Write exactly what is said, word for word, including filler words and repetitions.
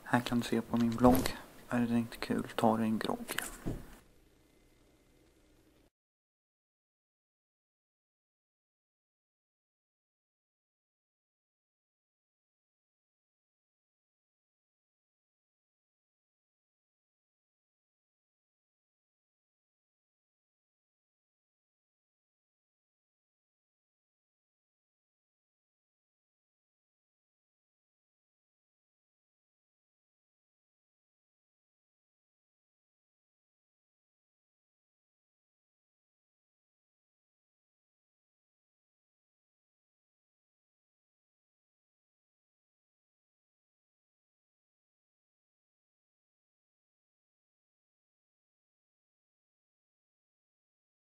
Här kan du se på min blogg. Är det inte kul, ta dig en grogg.